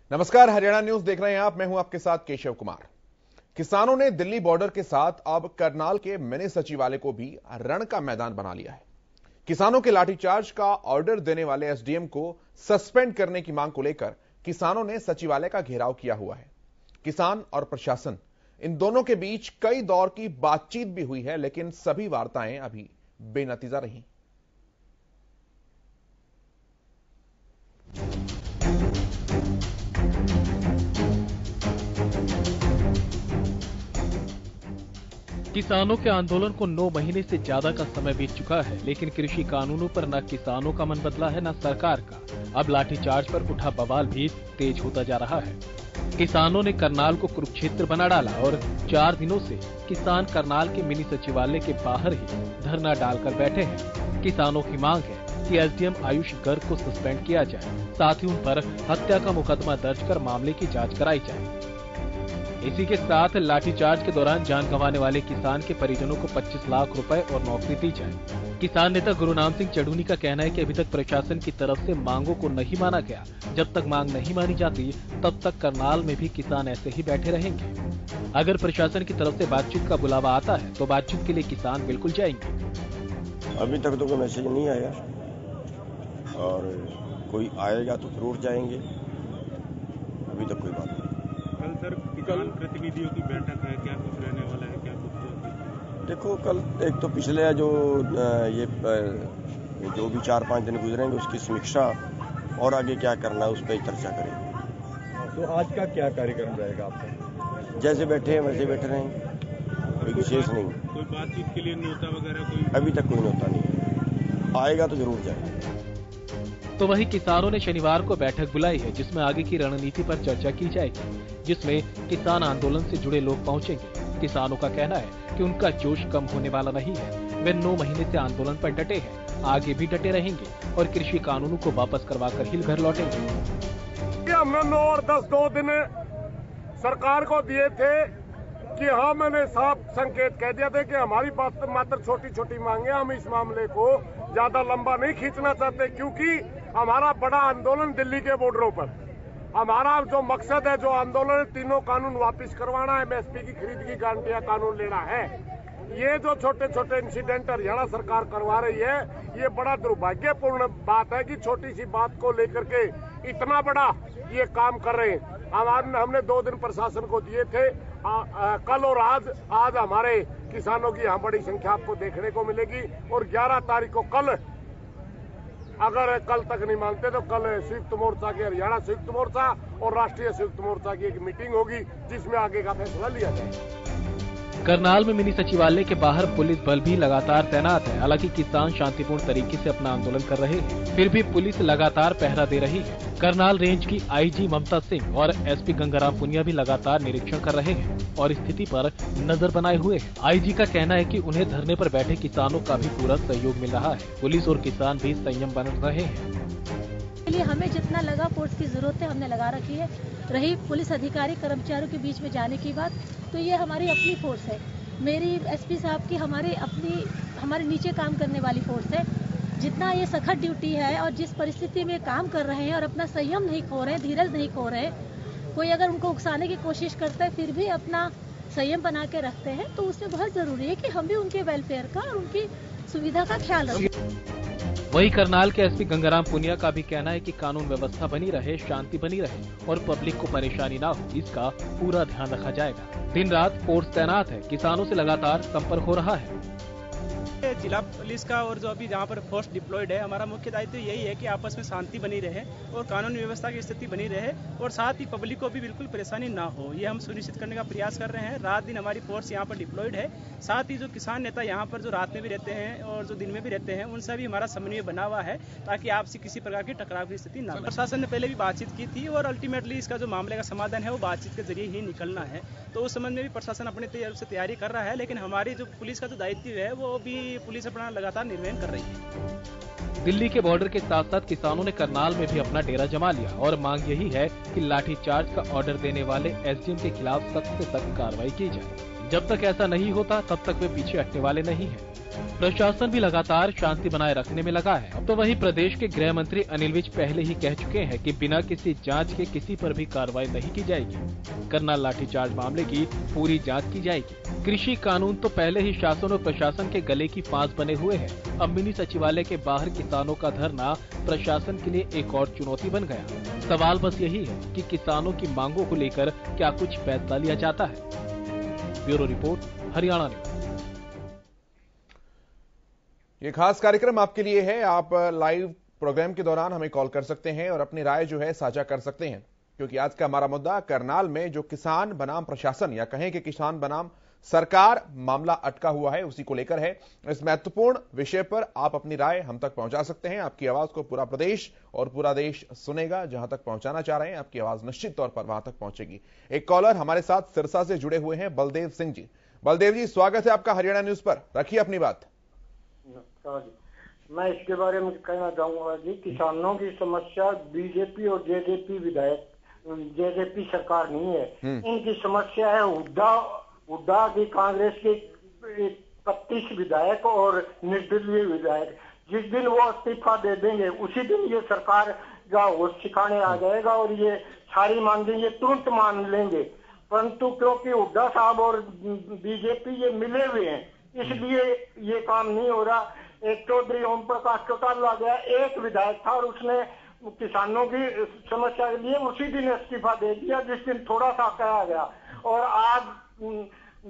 नमस्कार, हरियाणा न्यूज देख रहे हैं आप। मैं हूं आपके साथ केशव कुमार। किसानों ने दिल्ली बॉर्डर के साथ अब करनाल के मिनी सचिवालय को भी रण का मैदान बना लिया है। किसानों के लाठीचार्ज का ऑर्डर देने वाले एसडीएम को सस्पेंड करने की मांग को लेकर किसानों ने सचिवालय का घेराव किया हुआ है। किसान और प्रशासन इन दोनों के बीच कई दौर की बातचीत भी हुई है, लेकिन सभी वार्ताएं अभी बेनतीजा रही। किसानों के आंदोलन को 9 महीने से ज्यादा का समय बीत चुका है, लेकिन कृषि कानूनों पर न किसानों का मन बदला है न सरकार का। अब लाठीचार्ज पर उठा बवाल भी तेज होता जा रहा है। किसानों ने करनाल को कुरुक्षेत्र बना डाला और 4 दिनों से किसान करनाल के मिनी सचिवालय के बाहर ही धरना डालकर बैठे हैं। किसानों की मांग है कि एसडीएम आयुष गर्ग को सस्पेंड किया जाए, साथ ही उन पर हत्या का मुकदमा दर्ज कर मामले की जाँच कराई जाए। इसी के साथ लाठीचार्ज के दौरान जान गंवाने वाले किसान के परिजनों को 25 लाख रुपए और नौकरी दी जाए। किसान नेता गुरुनाम सिंह चढ़ूनी का कहना है कि अभी तक प्रशासन की तरफ से मांगों को नहीं माना गया। जब तक मांग नहीं मानी जाती तब तक करनाल में भी किसान ऐसे ही बैठे रहेंगे। अगर प्रशासन की तरफ से बातचीत का बुलावा आता है तो बातचीत के लिए किसान बिल्कुल जाएंगे। अभी तक तो कोई मैसेज नहीं आया और कोई आएगा तो जरूर जाएंगे। अभी तक कोई बात नहीं। कल सर किसान प्रतिनिधियों की बैठक है, क्या कुछ रहने वाला है, क्या कुछ? देखो, कल एक तो पिछले जो भी 4-5 दिन गुजरेंगे उसकी समीक्षा और आगे क्या करना है उस पर चर्चा करेंगे। तो आज का क्या कार्यक्रम रहेगा आपका? जैसे बैठे हैं वैसे बैठे रहेंगे, कोई विशेष नहीं। कोई बातचीत के लिए न्योता वगैरह कोई? अभी तक कोई न्योता नहीं है, आएगा तो जरूर जाएगा। तो वहीं किसानों ने शनिवार को बैठक बुलाई है, जिसमें आगे की रणनीति पर चर्चा की जाएगी, जिसमें किसान आंदोलन से जुड़े लोग पहुंचेंगे। किसानों का कहना है कि उनका जोश कम होने वाला नहीं है। वे 9 महीने से आंदोलन पर डटे हैं, आगे भी डटे रहेंगे और कृषि कानूनों को वापस करवाकर ही घर लौटेंगे। हमने 9 और 2 दिन सरकार को दिए थे कि हाँ, मैंने साफ संकेत कह दिया था कि हमारी बात मात्र छोटी छोटी मांगे, हम इस मामले को ज्यादा लंबा नहीं खींचना चाहते, क्योंकि हमारा बड़ा आंदोलन दिल्ली के बॉर्डरों पर, हमारा जो मकसद है, जो आंदोलन है, तीनों कानून वापस करवाना है, एमएसपी की खरीद की गारंटियां कानून लेना है। ये जो छोटे छोटे इंसिडेंट हरियाणा सरकार करवा रही है, ये बड़ा दुर्भाग्यपूर्ण बात है कि छोटी सी बात को लेकर के इतना बड़ा ये काम कर रहे हैं। हमने 2 दिन प्रशासन को दिए थे, कल और आज हमारे किसानों की यहाँ बड़ी संख्या आपको देखने को मिलेगी। और 11 तारीख को कल, अगर कल तक नहीं मानते तो कल संयुक्त मोर्चा के, हरियाणा संयुक्त मोर्चा और राष्ट्रीय संयुक्त मोर्चा की एक मीटिंग होगी, जिसमें आगे का फैसला लिया जाएगा। करनाल में मिनी सचिवालय के बाहर पुलिस बल भी लगातार तैनात है। हालांकि किसान शांतिपूर्ण तरीके से अपना आंदोलन कर रहे हैं, फिर भी पुलिस लगातार पहरा दे रही है। करनाल रेंज की आईजी ममता सिंह और एसपी गंगाराम पुनिया भी लगातार निरीक्षण कर रहे हैं और स्थिति पर नजर बनाए हुए हैं। आईजी का कहना है कि उन्हें धरने पर बैठे किसानों का भी पूरा सहयोग मिल रहा है। पुलिस और किसान भी संयम बन रहे हैं। लिए हमें जितना लगा फोर्स की जरूरत है हमने लगा रखी है। रही पुलिस अधिकारी कर्मचारियों के बीच में जाने की बात, तो ये हमारी अपनी फोर्स है। मेरी एसपी साहब की हमारे नीचे काम करने वाली फोर्स है। जितना ये सख्त ड्यूटी है और जिस परिस्थिति में काम कर रहे हैं और अपना संयम नहीं खो रहे हैं, धीरज नहीं खो रहे हैं, कोई अगर उनको उकसाने की कोशिश करता है फिर भी अपना संयम बना के रखते हैं, तो उसमें बहुत जरूरी है कि हम भी उनके वेलफेयर का और उनकी सुविधा का ख्याल रखें। वहीं करनाल के एसपी गंगाराम पुनिया का भी कहना है कि कानून व्यवस्था बनी रहे, शांति बनी रहे और पब्लिक को परेशानी ना हो, इसका पूरा ध्यान रखा जाएगा। दिन रात फोर्स तैनात है, किसानों से लगातार संपर्क हो रहा है। जिला पुलिस का और जो अभी जहाँ पर फोर्स डिप्लॉयड है, हमारा मुख्य दायित्व यही है कि आपस में शांति बनी रहे और कानून व्यवस्था की स्थिति बनी रहे और साथ ही पब्लिक को भी बिल्कुल परेशानी ना हो, ये हम सुनिश्चित करने का प्रयास कर रहे हैं। रात दिन हमारी फोर्स यहाँ पर डिप्लॉयड है। साथ ही जो किसान नेता यहाँ पर जो रात में भी रहते हैं और जो दिन में भी रहते हैं, उनसे भी हमारा समन्वय बना हुआ है ताकि आपसी किसी प्रकार की टकराव की स्थिति ना हो। प्रशासन ने पहले भी बातचीत की थी और अल्टीमेटली इसका जो मामले का समाधान है वो बातचीत के जरिए ही निकलना है। तो उस संबंध में भी प्रशासन अपने तरफ से तैयारी कर रहा है, लेकिन हमारी जो पुलिस का जो दायित्व है वो भी पुलिस अपना लगातार निर्वहन कर रही है। दिल्ली के बॉर्डर के साथ साथ किसानों ने करनाल में भी अपना डेरा जमा लिया और मांग यही है कि लाठीचार्ज का ऑर्डर देने वाले एसडीएम के खिलाफ सख्त से सख्त कार्रवाई की जाए। जब तक ऐसा नहीं होता तब तक वे पीछे हटने वाले नहीं हैं। प्रशासन भी लगातार शांति बनाए रखने में लगा है। अब तो वहीं प्रदेश के गृह मंत्री अनिल विज पहले ही कह चुके हैं कि बिना किसी जांच के किसी पर भी कार्रवाई नहीं की जाएगी। करनाल लाठीचार्ज मामले की पूरी जांच की जाएगी। कृषि कानून तो पहले ही शासन और प्रशासन के गले की फांस बने हुए हैं। अब मिनी सचिवालय के बाहर किसानों का धरना प्रशासन के लिए एक और चुनौती बन गया। सवाल बस यही है कि किसानों की मांगों को लेकर क्या कुछ फैसला लिया जाता है। Bureau report, Haryana news. ये खास कार्यक्रम आपके लिए है। आप लाइव प्रोग्राम के दौरान हमें कॉल कर सकते हैं और अपनी राय जो है साझा कर सकते हैं, क्योंकि आज का हमारा मुद्दा करनाल में जो किसान बनाम प्रशासन या कहें कि किसान बनाम सरकार मामला अटका हुआ है, उसी को लेकर है। इस महत्वपूर्ण विषय पर आप अपनी राय हम तक पहुंचा सकते हैं। आपकी आवाज को पूरा प्रदेश और पूरा देश सुनेगा। जहां तक पहुंचाना चाह रहे हैं, आपकी आवाज निश्चित तौर पर वहां तक पहुंचेगी। एक कॉलर हमारे साथ सिरसा से जुड़े हुए हैं, बलदेव सिंह जी। बलदेव जी, स्वागत है आपका हरियाणा न्यूज पर। रखिए अपनी बात। मैं इसके बारे में कहना चाहूंगा जी, किसानों की समस्या बीजेपी और जेजेपी सरकार नहीं है। इनकी समस्या है हुड्डा की कांग्रेस के 31 विधायक और निर्दलीय विधायक। जिस दिन वो इस्तीफा दे देंगे उसी दिन ये सरकार का होश ठिकाने आ जाएगा और ये सारी मांगे ये तुरंत मान लेंगे। परंतु क्योंकि हुड्डा साहब और बीजेपी ये मिले हुए हैं, इसलिए ये काम नहीं हो रहा। एक चौधरी ओम प्रकाश चौटाला गया, एक विधायक था और उसने किसानों की समस्या के लिए उसी दिन इस्तीफा दे दिया जिस दिन थोड़ा सा कहा गया। और आज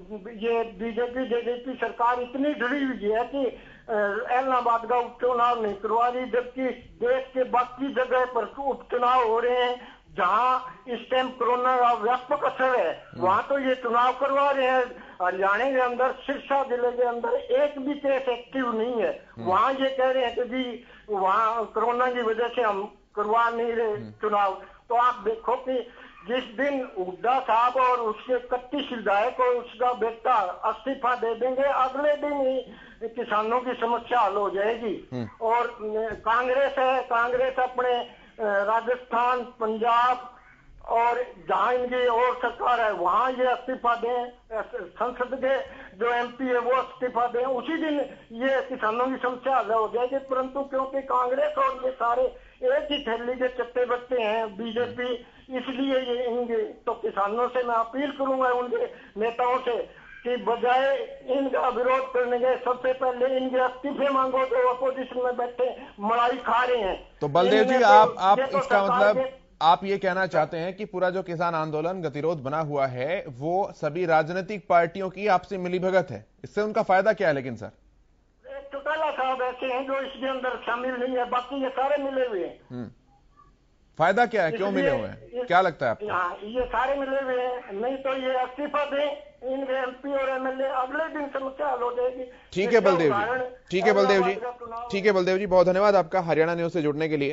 ये बीजेपी जेजेपी सरकार इतनी डरी हुई है कि इलाहाबाद का उपचुनाव नहीं करवा रही, जबकि देश के बाकी जगह पर उपचुनाव हो रहे हैं जहां इस टाइम कोरोना का व्यापक असर है, वहां तो ये चुनाव करवा रहे हैं। हरियाणा के अंदर सिरसा जिले के अंदर एक भी केस एक्टिव नहीं है। वहां ये कह रहे हैं कि जी वहां कोरोना की वजह से हम करवा नहीं रहे चुनाव। तो आप देखो कि जिस दिन हुड्डा साहब और उसके 31 विधायक और उसका बेटा इस्तीफा दे देंगे, अगले दिन ही किसानों की समस्या हल हो जाएगी। और कांग्रेस है, कांग्रेस अपने राजस्थान, पंजाब और जहां इनकी और सरकार है वहां ये इस्तीफा दें, संसद के जो एमपी है वो इस्तीफा दें, उसी दिन ये किसानों की समस्या हल हो जाएगी। परंतु क्योंकि कांग्रेस और ये सारे एक ही थैली के चट्टे बट्टे हैं बीजेपी, इसलिए ये इनके तो किसानों से मैं अपील करूंगा उनके नेताओं से कि बजाय इनका विरोध करने के सबसे पहले इनके इस्तीफे मांगो। तो अपोजिशन में बैठे मलाई खा रहे हैं। तो बलदेव जी, आप इसका मतलब आप ये कहना चाहते हैं कि पूरा जो किसान आंदोलन गतिरोध बना हुआ है वो सभी राजनीतिक पार्टियों की आपसी मिलीभगत है, इससे उनका फायदा क्या है? लेकिन सर चौटाला साहब ऐसे हैं जो इसके अंदर शामिल नहीं है, बाकी ये सारे मिले हुए हैं। फायदा क्या है, क्यों मिले हुए हैं, क्या लगता है आपको? ये सारे मिले हुए हैं, नहीं तो ये इस्तीफा दें इनके एमपी और एमएलए, अगले दिन समस्या हल हो जाएगी। ठीक है बलदेव जी, ठीक है बलदेव जी, ठीक है बलदेव जी, बहुत धन्यवाद आपका हरियाणा न्यूज से जुड़ने के लिए।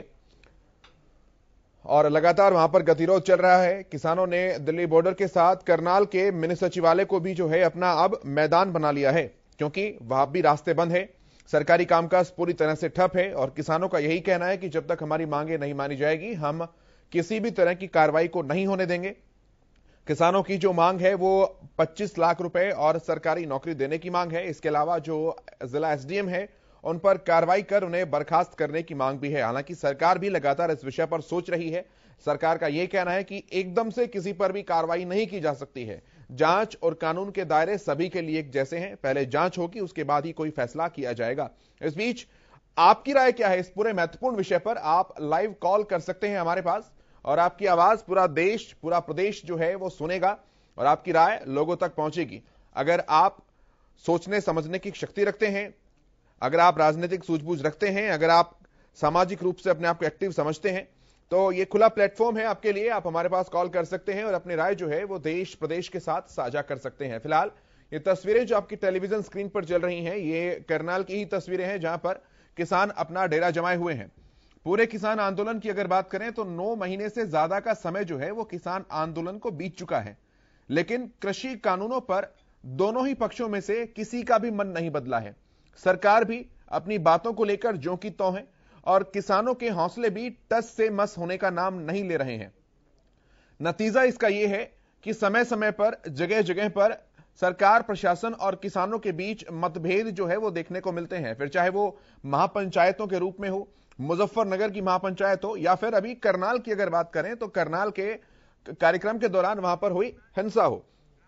और लगातार वहां पर गतिरोध चल रहा है। किसानों ने दिल्ली बॉर्डर के साथ करनाल के मिनी सचिवालय को भी जो है अपना अब मैदान बना लिया है, क्योंकि वहां भी रास्ते बंद है, सरकारी कामकाज पूरी तरह से ठप है। और किसानों का यही कहना है कि जब तक हमारी मांगे नहीं मानी जाएगी हम किसी भी तरह की कार्रवाई को नहीं होने देंगे। किसानों की जो मांग है वो 25 लाख रुपए और सरकारी नौकरी देने की मांग है। इसके अलावा जो जिला एसडीएम है उन पर कार्रवाई कर उन्हें बर्खास्त करने की मांग भी है। हालांकि सरकार भी लगातार इस विषय पर सोच रही है। सरकार का यह कहना है कि एकदम से किसी पर भी कार्रवाई नहीं की जा सकती है। जांच और कानून के दायरे सभी के लिए एक जैसे हैं, पहले जांच होगी उसके बाद ही कोई फैसला किया जाएगा। इस बीच आपकी राय क्या है इस पूरे महत्वपूर्ण विषय पर? आप लाइव कॉल कर सकते हैं हमारे पास और आपकी आवाज पूरा देश, पूरा प्रदेश जो है वो सुनेगा और आपकी राय लोगों तक पहुंचेगी। अगर आप सोचने समझने की शक्ति रखते हैं, अगर आप राजनीतिक सूझबूझ रखते हैं, अगर आप सामाजिक रूप से अपने आप को एक्टिव समझते हैं, तो ये खुला प्लेटफॉर्म है आपके लिए। आप हमारे पास कॉल कर सकते हैं और अपनी राय जो है वो देश प्रदेश के साथ साझा कर सकते हैं। फिलहाल ये तस्वीरें जो आपकी टेलीविजन स्क्रीन पर चल रही हैं, ये करनाल की ही तस्वीरें हैं जहां पर किसान अपना डेरा जमाए हुए हैं। पूरे किसान आंदोलन की अगर बात करें तो 9 महीने से ज्यादा का समय जो है वो किसान आंदोलन को बीत चुका है, लेकिन कृषि कानूनों पर दोनों ही पक्षों में से किसी का भी मन नहीं बदला है। सरकार भी अपनी बातों को लेकर ज्यों की त्यों है और किसानों के हौसले भी टस से मस होने का नाम नहीं ले रहे हैं। नतीजा इसका यह है कि समय समय पर जगह जगह पर सरकार, प्रशासन और किसानों के बीच मतभेद जो है वो देखने को मिलते हैं, फिर चाहे वो महापंचायतों के रूप में हो, मुजफ्फरनगर की महापंचायत हो, या फिर अभी करनाल की अगर बात करें तो करनाल के कार्यक्रम के दौरान वहां पर हुई हिंसा हो।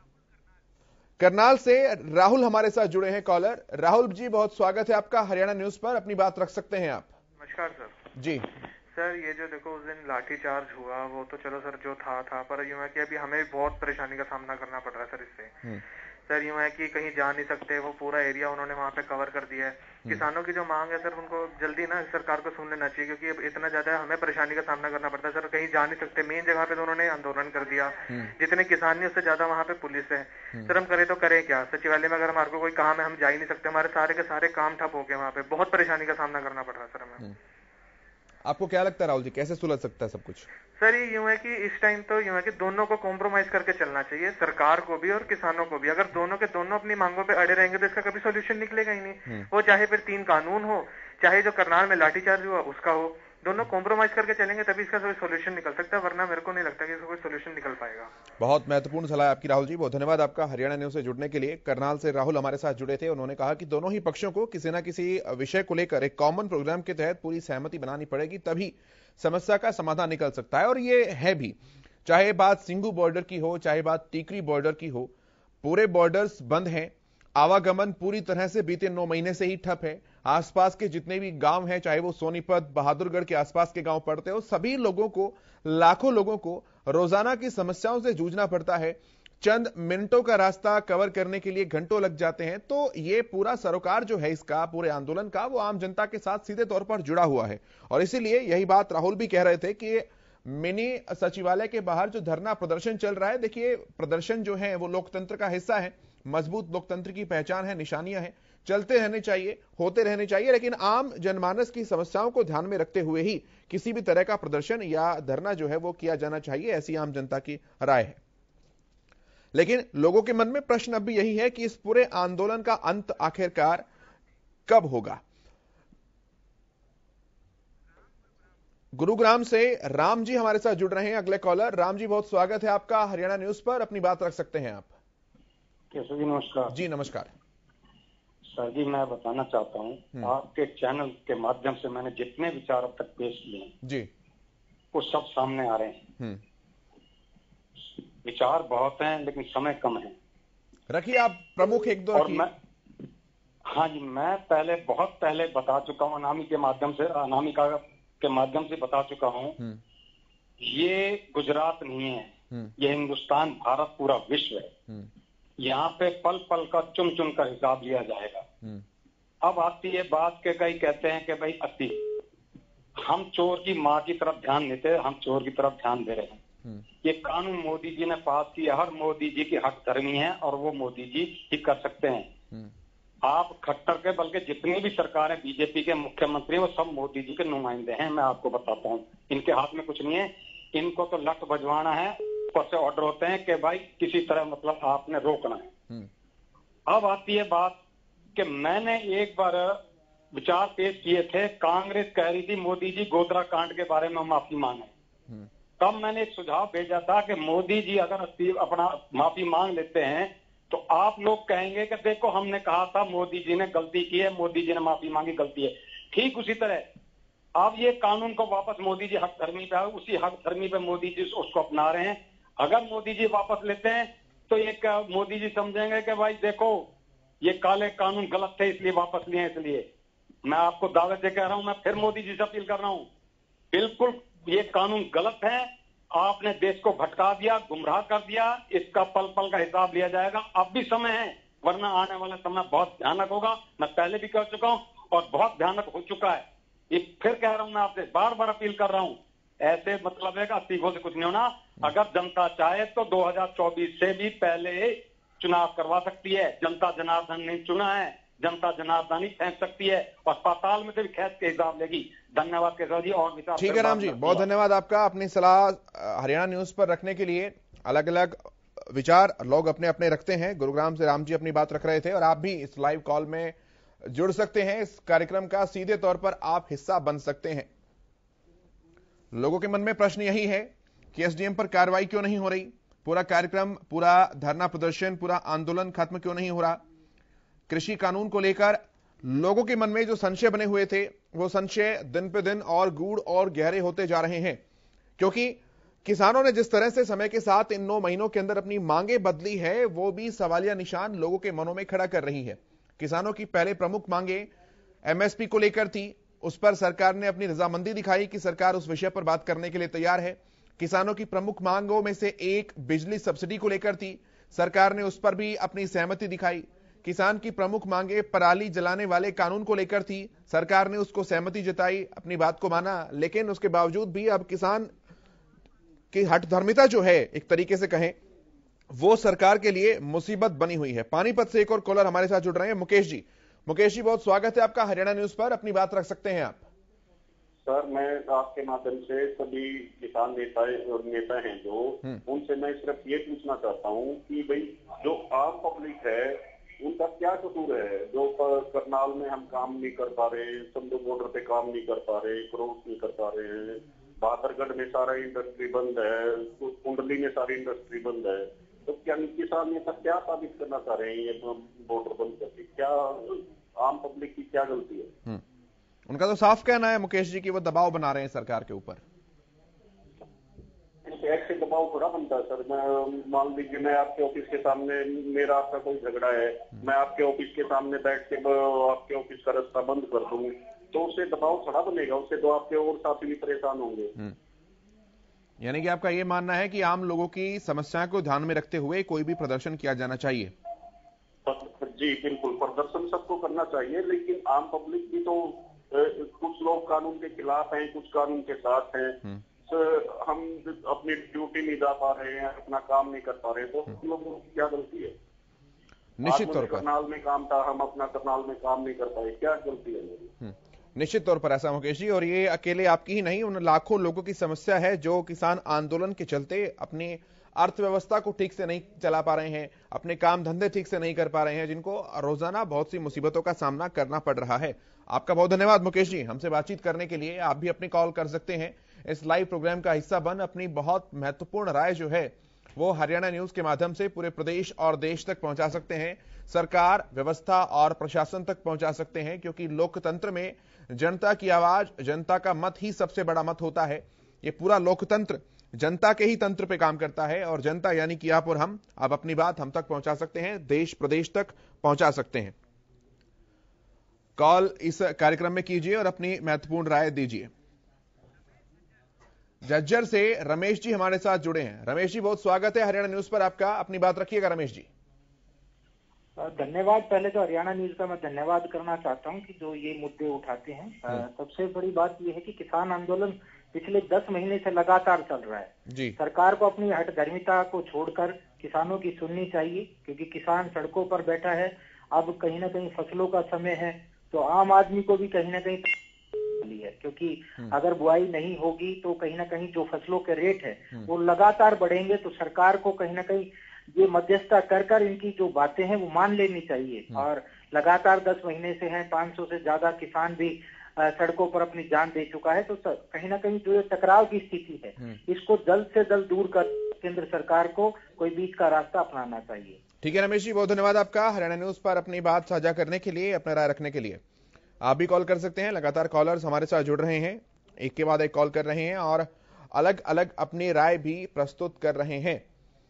करनाल से राहुल हमारे साथ जुड़े हैं कॉलर। राहुल जी, बहुत स्वागत है आपका हरियाणा न्यूज पर, अपनी बात रख सकते हैं आप। नमस्कार सर। जी सर, ये जो देखो उस दिन लाठीचार्ज हुआ वो तो चलो सर जो था पर यूं है कि अभी हमें भी बहुत परेशानी का सामना करना पड़ रहा है सर इससे। सर यूं है कि कहीं जा नहीं सकते, वो पूरा एरिया उन्होंने वहाँ पे कवर कर दिया है। किसानों की जो मांग है सर उनको जल्दी ना सरकार को सुन लेना चाहिए, क्योंकि अब इतना ज्यादा हमें परेशानी का सामना करना पड़ता है सर। कहीं जा नहीं सकते, मेन जगह पे तो उन्होंने आंदोलन कर दिया। जितने किसान नहीं उससे ज्यादा वहाँ पे पुलिस है सर। हम करें तो करें क्या? सचिवालय में अगर हमारे को कोई काम है हम जा ही नहीं सकते, हमारे सारे के सारे काम ठप हो गए वहाँ पे। बहुत परेशानी का सामना करना पड़ रहा है सर हमें। आपको क्या लगता है राहुल जी, कैसे सुलझ सकता है सब कुछ? सर ये यूं है कि इस टाइम तो यूं है कि दोनों को कॉम्प्रोमाइज करके चलना चाहिए, सरकार को भी और किसानों को भी। अगर दोनों के दोनों अपनी मांगों पे अड़े रहेंगे तो इसका कभी सोल्यूशन निकलेगा ही नहीं। वो चाहे फिर 3 कानून हो, चाहे जो करनाल में लाठीचार्ज हुआ उसका हो, दोनों कॉम्प्रोमाइज करके चलेंगे तभी इसका कोई सोल्यूशन निकल सकता है, वरना मेरे को नहीं लगता कि इसका कोई सोल्यूशन निकल पाएगा। बहुत महत्वपूर्ण सलाह आपकी राहुल जी, बहुत धन्यवाद आपका हरियाणा न्यूज से जुड़ने के लिए। करनाल से राहुल हमारे साथ जुड़े थे। उन्होंने कहा कि दोनों ही पक्षों को किसी न किसी विषय को लेकर एक कॉमन प्रोग्राम के तहत पूरी सहमति बनानी पड़ेगी, तभी समस्या का समाधान निकल सकता है। और ये है भी, चाहे बात सिंगू बॉर्डर की हो, चाहे बात टीकरी बॉर्डर की हो, पूरे बॉर्डर्स बंद हैं। आवागमन पूरी तरह से बीते 9 महीने से ही ठप है। आसपास के जितने भी गांव हैं, चाहे वो सोनीपत, बहादुरगढ़ के आसपास के गांव पड़ते हो, सभी लोगों को, लाखों लोगों को रोजाना की समस्याओं से जूझना पड़ता है। चंद मिनटों का रास्ता कवर करने के लिए घंटों लग जाते हैं। तो ये पूरा सरोकार जो है इसका, पूरे आंदोलन का, वो आम जनता के साथ सीधे तौर पर जुड़ा हुआ है। और इसीलिए यही बात राहुल भी कह रहे थे कि मिनी सचिवालय के बाहर जो धरना प्रदर्शन चल रहा है, देखिए प्रदर्शन जो है वो लोकतंत्र का हिस्सा है, मजबूत लोकतंत्र की पहचान है, निशानियां हैं, चलते रहने चाहिए, होते रहने चाहिए, लेकिन आम जनमानस की समस्याओं को ध्यान में रखते हुए ही किसी भी तरह का प्रदर्शन या धरना जो है वो किया जाना चाहिए, ऐसी आम जनता की राय है। लेकिन लोगों के मन में प्रश्न अब भी यही है कि इस पूरे आंदोलन का अंत आखिरकार कब होगा। गुरुग्राम से राम जी हमारे साथ जुड़ रहे हैं, अगले कॉलर। राम जी, बहुत स्वागत है आपका हरियाणा न्यूज पर, अपनी बात रख सकते हैं आप। कैसे जी? नमस्कार जी। नमस्कार सर जी, मैं बताना चाहता हूँ आपके चैनल के माध्यम से मैंने जितने विचार अब तक पेश किए जी, वो सब सामने आ रहे हैं। विचार बहुत हैं लेकिन समय कम है। रखिए आप प्रमुख एक दो रखिए। हाँ जी, मैं पहले बहुत पहले बता चुका हूँ, अनामिका के माध्यम से बता चुका हूँ, ये गुजरात नहीं है, ये हिंदुस्तान, भारत, पूरा विश्व है। यहाँ पे पल पल का चुन चुन कर हिसाब लिया जाएगा। अब आती है बात के कई कहते हैं कि भाई अति, हम चोर की माँ की तरफ ध्यान देते, हम चोर की तरफ ध्यान दे रहे हैं। ये कानून मोदी जी ने पास किया, हर मोदी जी की हक धर्मी है और वो मोदी जी ही कर सकते हैं। आप खट्टर के, बल्कि जितनी भी सरकारें बीजेपी के मुख्यमंत्री वो सब मोदी जी के नुमाइंदे हैं। मैं आपको बताता हूँ, इनके हाथ में कुछ नहीं है, इनको तो लठ बजवाना है, ऊपर से ऑर्डर होते हैं कि भाई किसी तरह मतलब आपने रोकना है। अब आती है बात कि मैंने एक बार विचार पेश किए थे, कांग्रेस कह रही थी मोदी जी गोधरा कांड के बारे में माफी मांगे। तब मैंने एक सुझाव भेजा था कि मोदी जी अगर अपना माफी मांग लेते हैं तो आप लोग कहेंगे कि देखो हमने कहा था मोदी जी ने गलती की है, मोदी जी ने माफी मांगी, गलती है। ठीक उसी तरह अब ये कानून को वापस मोदी जी हक धर्मी पे, उसी हक धर्मी पे मोदी जी उसको अपना रहे हैं। अगर मोदी जी वापस लेते हैं तो ये मोदी जी समझेंगे कि भाई देखो ये काले कानून गलत थे इसलिए वापस लिए। इसलिए मैं आपको दावे से कह रहा हूं, मैं फिर मोदी जी से अपील कर रहा हूं, बिल्कुल ये कानून गलत है, आपने देश को भटका दिया, गुमराह कर दिया, इसका पल पल का हिसाब लिया जाएगा। अब भी समय है, वरना आने वाला समय बहुत भयानक होगा। मैं पहले भी कह चुका हूं और बहुत भयानक हो चुका है। ये फिर कह रहा हूं, मैं आपसे बार बार अपील कर रहा हूं, ऐसे मतलब है कि अस्तीफों से कुछ नहीं होना। अगर जनता चाहे तो 2024 से भी पहले चुनाव करवा सकती है। जनता जनार्दन ने चुना है, जनता जनार्दन ही फेंक सकती है और पाताल में से भी खैस के हिसाब लेगी। धन्यवाद केशव जी। और विचार ठीक है राम जी, बहुत धन्यवाद आपका अपनी सलाह हरियाणा न्यूज पर रखने के लिए। अलग अलग विचार लोग अपने अपने रखते हैं। गुरुग्राम से राम जी अपनी बात रख रहे थे और आप भी इस लाइव कॉल में जुड़ सकते हैं। इस कार्यक्रम का सीधे तौर पर आप हिस्सा बन सकते हैं। लोगों के मन में प्रश्न यही है कि एसडीएम पर कार्रवाई क्यों नहीं हो रही, पूरा कार्यक्रम, पूरा धरना प्रदर्शन, पूरा आंदोलन खत्म क्यों नहीं हो रहा? कृषि कानून को लेकर लोगों के मन में जो संशय बने हुए थे, वो संशय दिन पे दिन और गूढ़ और गहरे होते जा रहे हैं, क्योंकि किसानों ने जिस तरह से समय के साथ इन 9 महीनों के अंदर अपनी मांगे बदली है, वो भी सवालिया निशान लोगों के मनों में खड़ा कर रही है। किसानों की पहले प्रमुख मांगे एमएसपी को लेकर थी, उस पर सरकार ने अपनी रजामंदी दिखाई कि सरकार उस विषय पर बात करने के लिए तैयार है। किसानों की प्रमुख मांगों में से एक बिजली सब्सिडी को लेकर थी, सरकार ने उस पर भी अपनी सहमति दिखाई। किसान की प्रमुख मांगे पराली जलाने वाले कानून को लेकर थी, सरकार ने उसको सहमति जताई, अपनी बात को माना, लेकिन उसके बावजूद भी अब किसान की हठधर्मिता जो है, एक तरीके से कहें, वो सरकार के लिए मुसीबत बनी हुई है। पानीपत से एक और कॉलर हमारे साथ जुड़ रहे हैं, मुकेश जी। मुकेश जी, बहुत स्वागत है आपका हरियाणा न्यूज पर, अपनी बात रख सकते हैं आप। सर, मैं आपके माध्यम से सभी किसान नेता हैं जो, उनसे मैं सिर्फ ये पूछना चाहता हूँ कि भाई जो आम पब्लिक है उनका क्या कसूर है? जो करनाल में हम काम नहीं कर पा रहे हैं, संधू बॉर्डर पे काम नहीं कर पा रहे, क्रॉस नहीं कर पा रहे हैं, बहादुरगढ़ में सारा इंडस्ट्री बंद है, कुंडली में सारी इंडस्ट्री बंद है, तो क्या किसान नेता क्या साबित करना चाह रहे हैं ये बॉर्डर बंद करके? क्या आम पब्लिक की क्या गलती है? उनका तो साफ कहना है मुकेश जी कि वो दबाव बना रहे हैं सरकार के ऊपर। ऐसे दबाव थोड़ा बनता है सर। मैं मान लीजिए मैं आपके ऑफिस के सामने, मेरा आपका कोई झगड़ा है, मैं आपके ऑफिस के सामने बैठ के आपके ऑफिस का रास्ता बंद कर दूं, तो उससे दबाव थोड़ा बनेगा, उससे तो आपके और साथी भी परेशान होंगे। यानी कि आपका ये मानना है कि आम लोगों की समस्या को ध्यान में रखते हुए कोई भी प्रदर्शन किया जाना चाहिए? जी बिल्कुल, प्रदर्शन सबको करना चाहिए, लेकिन आम पब्लिक भी तो कुछ लोग कानून के खिलाफ हैं, कुछ कानून के साथ हैं। हम अपनी ड्यूटी नहीं जा पा रहे हैं, अपना काम नहीं कर पा रहे, तो हम लोगों की क्या गलती है? निश्चित तौर पर करनाल में काम था, हम अपना करनाल में काम नहीं कर पाए, क्या गलती है मेरी? निश्चित तौर पर ऐसा मुकेश जी, और ये अकेले आपकी ही नहीं, उन लाखों लोगों की समस्या है जो किसान आंदोलन के चलते अपनी अर्थव्यवस्था को ठीक से नहीं चला पा रहे हैं, अपने काम धंधे ठीक से नहीं कर पा रहे हैं, जिनको रोजाना बहुत सी मुसीबतों का सामना करना पड़ रहा है। आपका बहुत धन्यवाद मुकेश जी, हमसे बातचीत करने के लिए। आप भी अपनी कॉल कर सकते हैं, इस लाइव प्रोग्राम का हिस्सा बन अपनी बहुत महत्वपूर्ण राय जो है वो हरियाणा न्यूज के माध्यम से पूरे प्रदेश और देश तक पहुंचा सकते हैं, सरकार, व्यवस्था और प्रशासन तक पहुंचा सकते हैं, क्योंकि लोकतंत्र में जनता की आवाज, जनता का मत ही सबसे बड़ा मत होता है। ये पूरा लोकतंत्र जनता के ही तंत्र पे काम करता है, और जनता यानी कि आप और हम अब अपनी बात हम तक पहुंचा सकते हैं, देश प्रदेश तक पहुंचा सकते हैं। कॉल इस कार्यक्रम में कीजिए और अपनी महत्वपूर्ण राय दीजिए। झज्जर से रमेश जी हमारे साथ जुड़े हैं। रमेश जी, बहुत स्वागत है हरियाणा न्यूज पर आपका, अपनी बात रखिएगा रमेश जी। धन्यवाद। पहले तो हरियाणा न्यूज का मैं धन्यवाद करना चाहता हूं कि जो ये मुद्दे उठाते हैं। सबसे बड़ी बात यह है कि किसान आंदोलन पिछले 10 महीने से लगातार चल रहा है जी। सरकार को अपनी हठधर्मिता को छोड़कर किसानों की सुननी चाहिए, क्योंकि किसान सड़कों पर बैठा है। अब कहीं ना कहीं फसलों का समय है, तो आम आदमी को भी कहीं ना कहीं है, क्योंकि अगर बुआई नहीं होगी तो कहीं ना कहीं जो फसलों के रेट है वो लगातार बढ़ेंगे। तो सरकार को कहीं ना कहीं ये मध्यस्थता कर इनकी जो बातें हैं वो मान लेनी चाहिए। और लगातार 10 महीने से हैं, 500 से ज्यादा किसान भी सड़कों पर अपनी जान दे चुका है। तो कहीं ना कहीं जो टकराव की स्थिति है इसको जल्द से जल्द दूर कर केंद्र सरकार को कोई बीच का रास्ता अपनाना चाहिए। ठीक है रमेश जी, बहुत धन्यवाद आपका हरियाणा न्यूज पर अपनी बात साझा करने के लिए, अपना राय रखने के लिए। आप भी कॉल कर सकते हैं, लगातार कॉलर्स हमारे साथ जुड़ रहे हैं, एक के बाद एक कॉल कर रहे हैं और अलग अलग अपनी राय भी प्रस्तुत कर रहे हैं।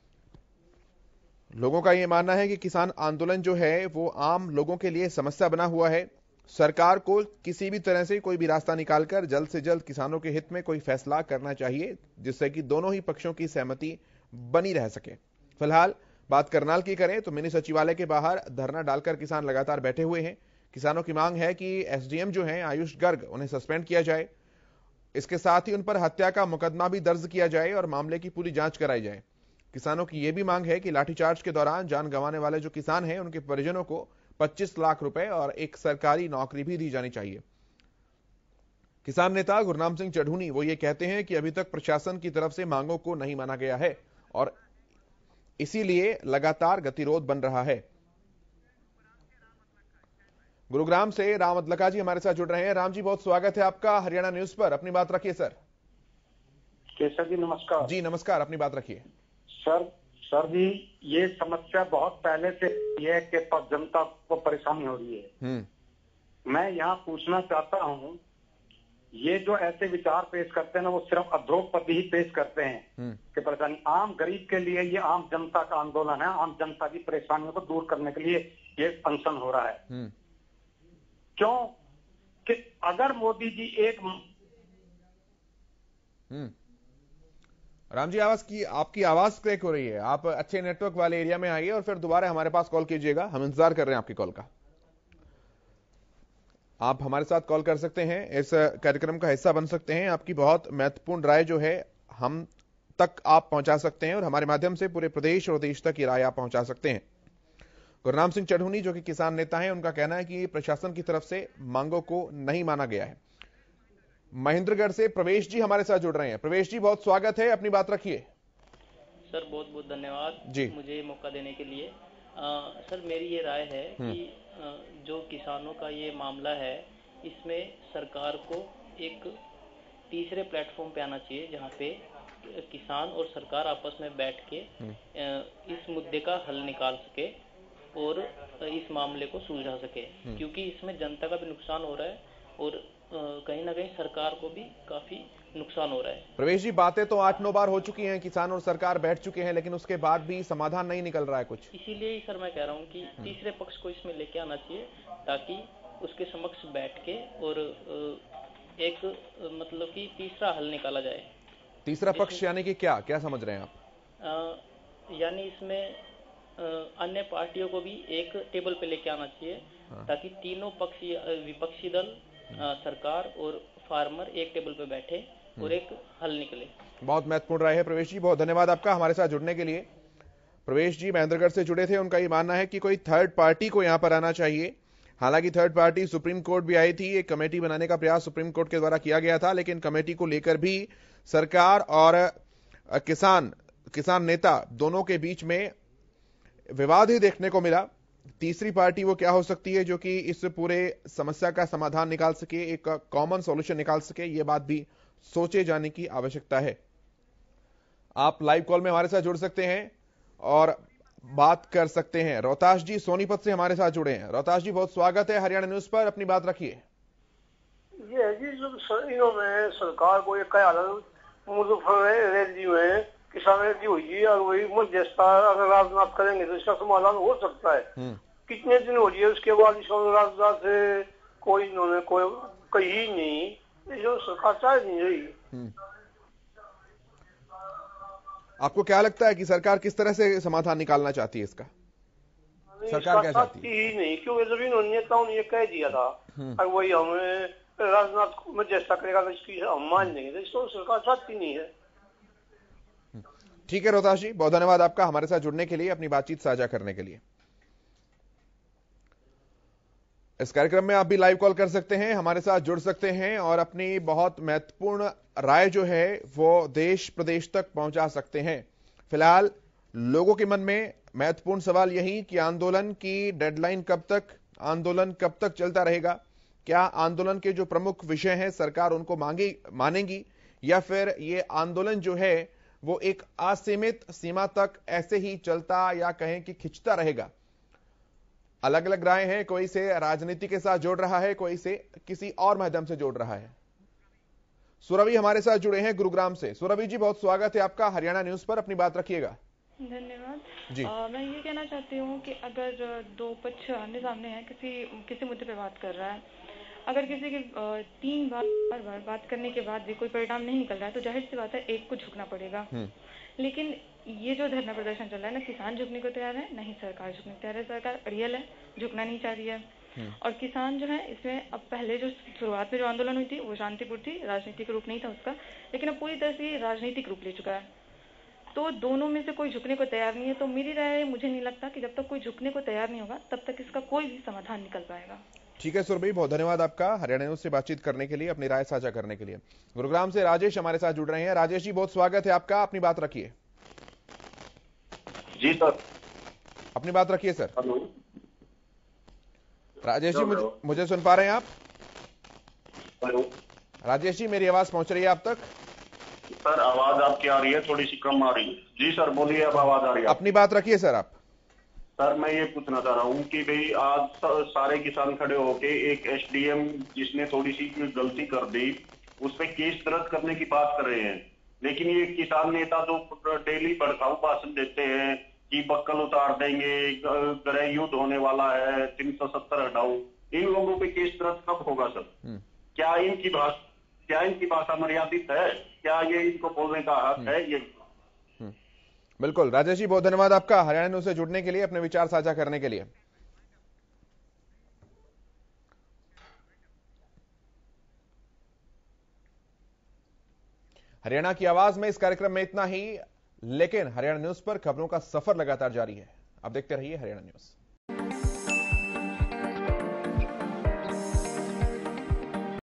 लोगों का यह मानना है कि किसान आंदोलन जो है वो आम लोगों के लिए समस्या बना हुआ है। सरकार को किसी भी तरह से कोई भी रास्ता निकालकर जल्द से जल्द किसानों के हित में कोई फैसला करना चाहिए, जिससे कि दोनों ही पक्षों की सहमति बनी रह सके। फिलहाल बात करनाल की करें तो मिनी सचिवालय के बाहर धरना डालकर किसान लगातार बैठे हुए हैं। किसानों की मांग है कि एसडीएम जो हैं आयुष गर्ग, उन्हें सस्पेंड किया जाए। इसके साथ ही उन पर हत्या का मुकदमा भी दर्ज किया जाए और मामले की पूरी जांच कराई जाए। किसानों की यह भी मांग है कि लाठीचार्ज के दौरान जान गंवाने वाले जो किसान हैं उनके परिजनों को 25 लाख रुपए और एक सरकारी नौकरी भी दी जानी चाहिए। किसान नेता गुरनाम सिंह चढ़ूनी वो ये कहते हैं कि अभी तक प्रशासन की तरफ से मांगों को नहीं माना गया है और इसीलिए लगातार गतिरोध बन रहा है। गुरुग्राम से राम अदलका जी हमारे साथ जुड़ रहे हैं। राम जी, बहुत स्वागत है आपका हरियाणा न्यूज पर, अपनी बात रखिए सर। केशव जी नमस्कार। जी नमस्कार, अपनी बात रखिए। सर जी, ये समस्या बहुत पहले से है कि जनता को परेशानी हो रही है। मैं यहाँ पूछना चाहता हूँ, ये जो ऐसे विचार पेश करते हैं ना, वो सिर्फ उद्योगपति ही पेश करते हैं कि परेशानी आम गरीब के लिए, ये आम जनता का आंदोलन है। आम जनता की परेशानियों को दूर करने के लिए ये अनशन हो रहा है। क्यों कि अगर मोदी जी एक राम जी, आपकी आवाज क्रैक हो रही है। आप अच्छे नेटवर्क वाले एरिया में आइए और फिर दोबारा हमारे पास कॉल कीजिएगा। हम इंतजार कर रहे हैं आपकी कॉल का। आप हमारे साथ कॉल कर सकते हैं, इस कार्यक्रम का हिस्सा बन सकते हैं। आपकी बहुत महत्वपूर्ण राय जो है हम तक आप पहुंचा सकते हैं और हमारे माध्यम से पूरे प्रदेश और देश तक ये राय आप पहुंचा सकते हैं। गुरनाम सिंह चढ़ूनी जो कि किसान नेता हैं, उनका कहना है कि प्रशासन की तरफ से मांगों को नहीं माना गया है। महेंद्रगढ़ से प्रवेश जी हमारे साथ जुड़ रहे हैं। प्रवेश जी, बहुत स्वागत है, अपनी बात रखिए। सर बहुत बहुत धन्यवाद जी, मुझे मौका देने के लिए। सर मेरी ये राय है कि जो किसानों का ये मामला है, इसमें सरकार को एक तीसरे प्लेटफॉर्म पे आना चाहिए जहाँ पे किसान और सरकार आपस में बैठ के इस मुद्दे का हल निकाल सके और इस मामले को सुलझा सके, क्योंकि इसमें जनता का भी नुकसान हो रहा है और कहीं ना कहीं सरकार को भी काफी नुकसान हो रहा है। प्रवेश जी, बातें तो 8-9 बार हो चुकी हैं, किसान और सरकार बैठ चुके हैं, लेकिन उसके बाद भी समाधान नहीं निकल रहा है कुछ। इसीलिए ही सर मैं कह रहा हूँ कि तीसरे पक्ष को इसमें लेके आना चाहिए ताकि उसके समक्ष बैठ के और एक मतलब कि तीसरा हल निकाला जाए। तीसरा पक्ष यानी कि क्या क्या समझ रहे हैं आप? यानी इसमें अन्य पार्टियों को भी एक टेबल पे लेके आना चाहिए ताकि तीनों पक्ष, विपक्षी दल, सरकार और फार्मर एक टेबल पे बैठे और एक हल निकले। बहुत महत्वपूर्ण राय है प्रवेश जी, बहुत धन्यवाद आपका हमारे साथ जुड़ने के लिए। प्रवेश जी महेंद्रगढ़ से जुड़े थे। उनका ये मानना है कि कोई थर्ड पार्टी को यहां पर आना चाहिए। हालांकि थर्ड पार्टी सुप्रीम कोर्ट भी आई थी, एक कमेटी बनाने का प्रयास सुप्रीम कोर्ट के द्वारा किया गया था, लेकिन कमेटी को लेकर भी सरकार और किसान नेता दोनों के बीच में विवाद ही देखने को मिला। तीसरी पार्टी वो क्या हो सकती है जो कि इस पूरे समस्या का समाधान निकाल सके, एक कॉमन सॉल्यूशन निकाल सके, ये बात भी सोचे जाने की आवश्यकता है। आप लाइव कॉल में हमारे साथ जुड़ सकते हैं और बात कर सकते हैं। रोहतास जी सोनीपत से हमारे साथ जुड़े हैं। रोहतास जी, बहुत स्वागत है हरियाणा न्यूज पर, अपनी बात रखिए। ये है जी, इन्होंने सरकार को एक रैली में किसान रैली हुई और वही मध्यस्थता अगर राजनाथ करेंगे तो इसका समाधान हो सकता है। कितने दिन हो रही है, उसके बाद इसका राजनाथ से कोई इन्होंने कोई कही नहीं, जो सरकार चाह नहीं रही। आपको क्या लगता है कि सरकार किस तरह से समाधान निकालना चाहती है इसका? सरकार क्या चाहती है? ही नहीं, क्योंकि जब इन्होंने नेताओं ने ये कह दिया था और वही हमें राजनाथ में जैसा करेगा तो इसकी हम मान लेंगे, तो इसको सरकार चाहती नहीं है। ठीक है रोहतास जी, बहुत धन्यवाद आपका हमारे साथ जुड़ने के लिए, अपनी बातचीत साझा करने के लिए। इस कार्यक्रम में आप भी लाइव कॉल कर सकते हैं, हमारे साथ जुड़ सकते हैं और अपनी बहुत महत्वपूर्ण राय जो है वो देश प्रदेश तक पहुंचा सकते हैं। फिलहाल लोगों के मन में महत्वपूर्ण सवाल यही कि आंदोलन की डेडलाइन कब तक, आंदोलन कब तक चलता रहेगा, क्या आंदोलन के जो प्रमुख विषय हैं सरकार उनको मानेगी या फिर ये आंदोलन जो है वो एक असीमित सीमा तक ऐसे ही चलता या कहें कि खिंचता रहेगा। अलग अलग राय हैं, कोई से राजनीति के साथ जोड़ रहा है, कोई से किसी और माध्यम से जोड़ रहा है। सुरभि हमारे साथ जुड़े हैं गुरुग्राम से। सुरभि जी, बहुत स्वागत है आपका हरियाणा न्यूज पर, अपनी बात रखिएगा। धन्यवाद जी। मैं ये कहना चाहती हूँ कि अगर दो पक्ष आमने सामने हैं, किसी मुद्दे पे बात कर रहा है, अगर किसी के 3 बार बात करने के बाद भी कोई परिणाम नहीं निकल रहा है तो जाहिर सी बात है एक को झुकना पड़ेगा। लेकिन ये जो धरना प्रदर्शन चल रहा है ना, किसान झुकने को तैयार है, नहीं सरकार झुकने को तैयार है। सरकार अड़ियल है, झुकना नहीं चाह रही है। और किसान जो है इसमें अब पहले जो शुरुआत में जो आंदोलन हुई थी वो शांतिपूर्ण थी, राजनीतिक रूप नहीं था उसका, लेकिन अब पूरी तरह से राजनीतिक रूप ले चुका है। तो दोनों में से कोई झुकने को तैयार नहीं है। तो मेरी राय, मुझे नहीं लगता कि जब तक कोई झुकने को तैयार नहीं होगा तब तक इसका कोई भी समाधान निकल पाएगा। ठीक है सुरभि, बहुत धन्यवाद आपका हरियाणा न्यूज से बातचीत करने के लिए, अपनी राय साझा करने के लिए। गुरुग्राम से राजेश हमारे साथ जुड़ रहे हैं। राजेश जी, बहुत स्वागत है आपका, अपनी बात रखिए। जी सर, अपनी बात रखिए सर। हेलो राजेश जी, मुझे सुन पा रहे हैं आप? हेलो राजेश जी, मेरी आवाज पहुंच रही है आप तक? सर आवाज आपकी आ रही है, थोड़ी सी कम आ रही है। जी सर बोलिए, अब आवाज आ रही है। अपनी बात रखिए सर आप। सर मैं ये पूछना चाह रहा हूँ कि भाई आज सारे किसान खड़े होके एक एसडीएम जिसने थोड़ी सी गलती कर दी उस पर केस दर्ज करने की बात कर रहे हैं, लेकिन ये किसान नेता जो डेली भड़काऊ भाषण देते हैं कि बक्कल उतार देंगे, गृह युद्ध होने वाला है, 370 हटाओ, इन लोगों पे केस दर्ज कब होगा सर? क्या इनकी भाषा मर्यादित है? क्या ये इनको बोलने का हक है? ये बिल्कुल। राजेश जी बहुत धन्यवाद आपका हरियाणा न्यूज से जुड़ने के लिए, अपने विचार साझा करने के लिए। हरियाणा की आवाज में इस कार्यक्रम में इतना ही, लेकिन हरियाणा न्यूज पर खबरों का सफर लगातार जारी है। आप देखते रहिए हरियाणा न्यूज।